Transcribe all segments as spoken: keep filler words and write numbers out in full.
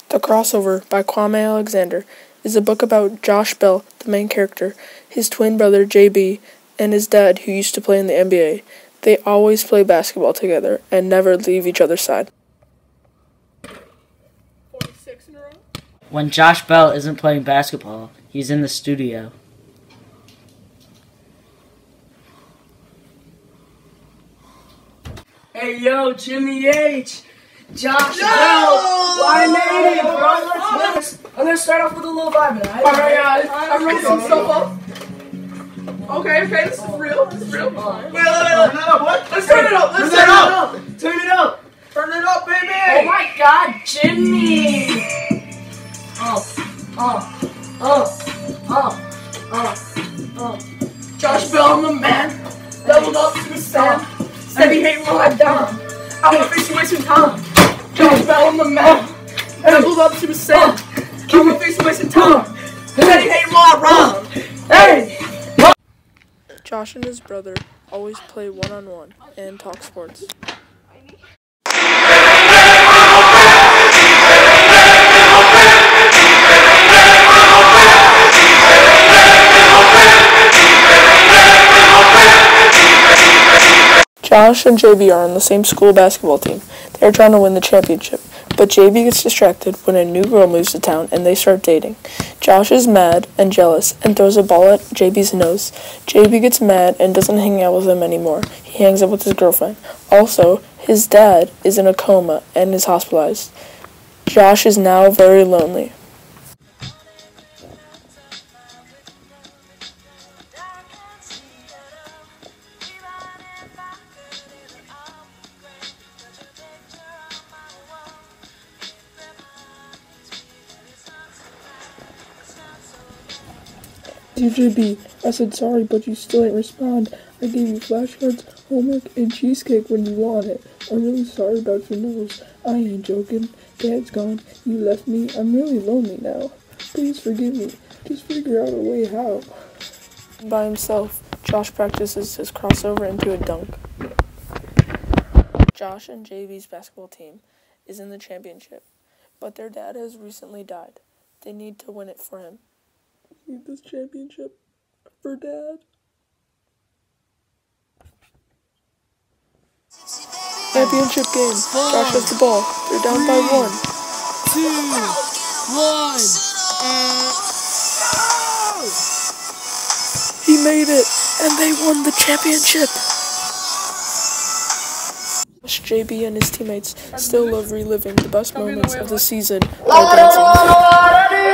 The Crossover by Kwame Alexander is a book about Josh Bell, the main character, his twin brother J B, and his dad who used to play in the N B A. They always play basketball together and never leave each other's side. forty-six in a row? When Josh Bell isn't playing basketball, he's in the studio. Hey yo, Jimmy H! Josh Bell! Well, I made it, bro! Let's, I'm gonna start off with a little vibe, alright? Alright, guys, I'm ready some stuff up. Okay, okay, this is real, this is real. Wait, wait, wait, wait. Turn it up, what? Let's turn it up, let's turn it up! Turn it up! Turn it up, baby! Oh my god, Jimmy! Oh, oh, oh, oh, oh, oh. Josh Bell, I'm the man. Leveled up to the sand. Steady hate while I'm down. I wanna face you wasting time. Josh Bell, I'm the man. Leveled up to the sand. I wanna face you wasting time. Steady hate while I rhyme. Hey! Josh and his brother always play one-on-one and talk sports. Josh and J B are on the same school basketball team. They are trying to win the championship, but J B gets distracted when a new girl moves to town and they start dating. Josh is mad and jealous and throws a ball at J B's nose. J B gets mad and doesn't hang out with him anymore. He hangs out with his girlfriend. Also, his dad is in a coma and is hospitalized. Josh is now very lonely. Dear J B, I said sorry, but you still ain't respond. I gave you flashcards, homework, and cheesecake when you want it. I'm really sorry about your nose. I ain't joking. Dad's gone. You left me. I'm really lonely now. Please forgive me. Just figure out a way how. By himself, Josh practices his crossover into a dunk. Josh and J B's basketball team is in the championship, but their dad has recently died. They need to win it for him. Need this championship for Dad. Championship game. Josh has the ball. They're down by one. Two, one, and... He made it, and they won the championship. J B and his teammates still love reliving the best moments of the season while dancing.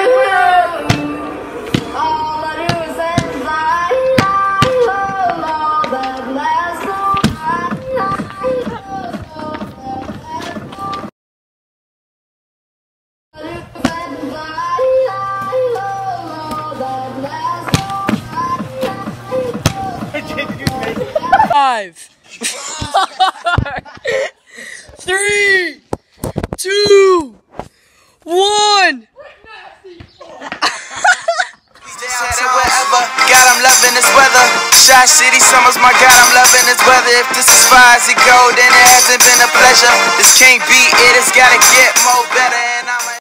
Five, three, two, one. God, I'm loving this weather. Shy City summers, my God, I'm loving this weather. If this is far as it go, then it hasn't been a pleasure. This can't be it, it's gotta get more better, and I'm